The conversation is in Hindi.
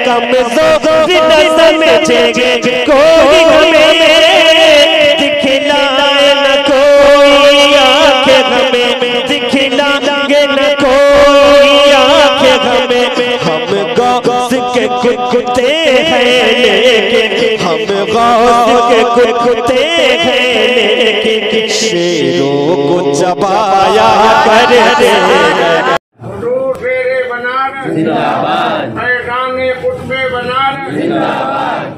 कमज़ोर न समझेंगे कोई हमें, दिखलाए न कोई आंखें हमें, दिखलाएंगे न कोई आंखें हमें। हम गौस के कुत्ते हैं लेकिन, हम गौस के कुत्ते हैं लेकिन शेरों को चबाया करते हैं। जिंदाबाद, पैगाम कुतुब बनारस जिंदाबाद।